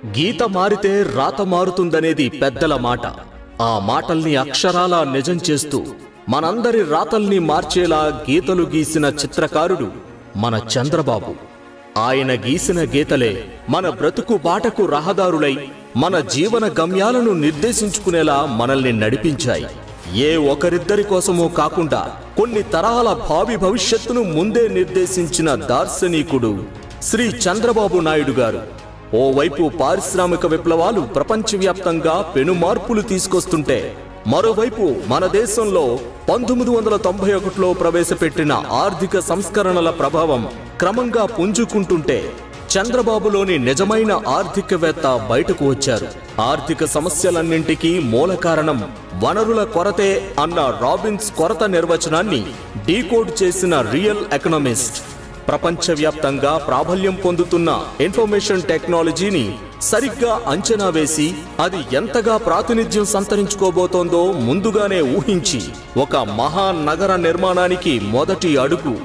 గీత మారితే రాత మారుతుందనేది పెద్దల మాట. ఆ మాటల్ని అక్షరాలా నిజం చేస్తూ మనందరి రాతల్ని మార్చేలా గీతలు గీసిన చిత్రకారుడు మన చంద్రబాబు. ఆయన గీసిన గీతలే మన బ్రతుకు బాటకు రహదారులై మన జీవన గమ్యాలను నిర్దేశించుకునేలా మనల్ని నడిపించాయి. ఏ ఒకరిద్దరి కోసమో కాకుండా కొన్ని తరాల భావి భవిష్యత్తును ముందే నిర్దేశించిన దార్శనికుడు శ్రీ చంద్రబాబు నాయుడు గారు. ఓవైపు పారిశ్రామిక విప్లవాలు ప్రపంచవ్యాప్తంగా పెను మార్పులు తీసుకొస్తుంటే, మరోవైపు మన దేశంలో 1991లో ప్రవేశపెట్టిన ఆర్థిక సంస్కరణల ప్రభావం క్రమంగా పుంజుకుంటుంటే చంద్రబాబులోని నిజమైన ఆర్థికవేత్త బయటకు వచ్చారు. ఆర్థిక సమస్యలన్నింటికీ మూల కారణం వనరుల కొరతే అన్న రాబిన్స్ కొరత నిర్వచనాన్ని డీకోడ్ చేసిన రియల్ ఎకనామిస్ట్, ప్రపంచవ్యాప్తంగా ప్రాబల్యం పొందుతున్న ఇన్ఫర్మేషన్ టెక్నాలజీని సరిగ్గా అంచనా వేసి అది ఎంతగా ప్రాతినిధ్యం సంతరించుకోబోతోందో ముందుగానే ఊహించి ఒక మహానగర నిర్మాణానికి మొదటి అడుగు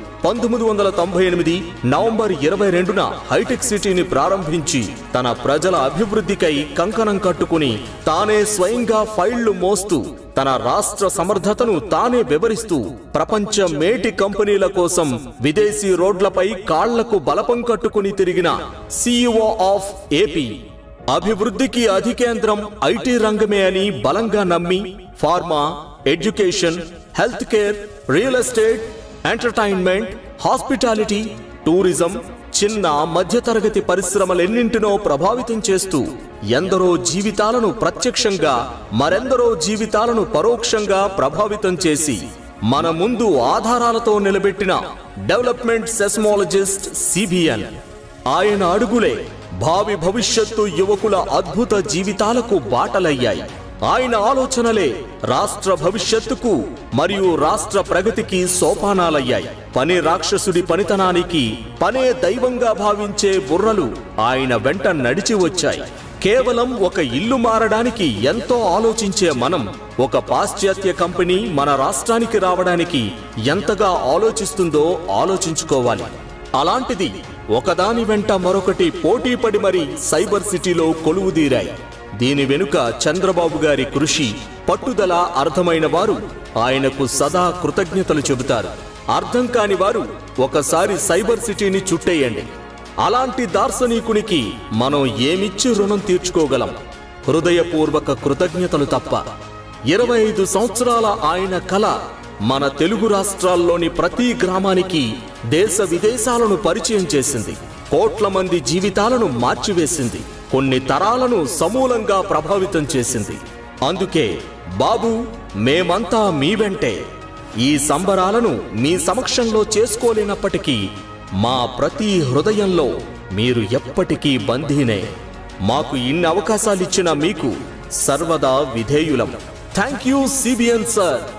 1998 నవంబర్ 22న హైటెక్ సిటీని ప్రారంభించి తన ప్రజల అభివృద్ధికై కంకణం కట్టుకుని తానే స్వయంగా ఫైళ్లు మోస్తూ తన రాష్ట్ర సమర్థతను తానే వివరిస్తూ ప్రపంచ మేటి కంపెనీల కోసం విదేశీ రోడ్లపై కాళ్లకు బలపం కట్టుకుని తిరిగిన CEO ఆఫ్ ఏపీ, అభివృద్ధికి అధికేంద్రం ఐటీ రంగమే అని బలంగా నమ్మి pharma, education, health care, real estate, entertainment, hospitality, tourism, చిన్న మధ్యతరగతి పరిశ్రమలెన్నింటినో ప్రభావితం చేస్తూ ఎందరో జీవితాలను ప్రత్యక్షంగా మరెందరో జీవితాలను పరోక్షంగా ప్రభావితం చేసి మన ముందు ఆధారాలతో నిలబెట్టిన డెవలప్మెంట్ సెస్మాలజిస్ట్ CBN. ఆయన అడుగులే భావి భవిష్యత్తు యువకుల అద్భుత జీవితాలకు బాటలయ్యాయి. ఆయన ఆలోచనలే రాష్ట్ర భవిష్యత్తుకు మరియు రాష్ట్ర ప్రగతికి సోపానాలయ్యాయి. పని రాక్షసుడి పనితనానికి పనే దైవంగా భావించే బుర్రలు ఆయన వెంట నడిచి వచ్చాయి. కేవలం ఒక ఇల్లు మారడానికి ఎంతో ఆలోచించే మనం ఒక పాశ్చాత్య కంపెనీ మన రాష్ట్రానికి రావడానికి ఎంతగా ఆలోచిస్తుందో ఆలోచించుకోవాలి. అలాంటిది ఒకదాని వెంట మరొకటి పోటీపడి మరి సైబర్ సిటీలో కొలువుదీరాయి. దీని వెనుక చంద్రబాబు గారి కృషి, పట్టుదల అర్థమైన వారు ఆయనకు సదా కృతజ్ఞతలు చెబుతారు. అర్థం కాని వారు ఒకసారి సైబర్ సిటీని చుట్టేయండి. అలాంటి దార్శనికునికి మనం ఏమిచ్చి రుణం తీర్చుకోగలం? హృదయపూర్వక కృతజ్ఞతలు తప్ప. 25 సంవత్సరాల ఆయన కళ మన తెలుగు రాష్ట్రాల్లోని ప్రతి గ్రామానికి దేశ విదేశాలను పరిచయం చేసింది. కోట్ల మంది జీవితాలను మార్చివేసింది. కొన్ని తరాలను సమూలంగా ప్రభావితం చేసింది. అందుకే బాబు, మేమంతా మీ వెంటే. ఈ సంబరాలను మీ సమక్షంలో చేసుకోలేనప్పటికీ మా ప్రతి హృదయంలో మీరు ఎప్పటికీ బందీనే. మాకు ఇన్ని అవకాశాలిచ్చిన మీకు సర్వదా విధేయులం. Thank you CBN sir.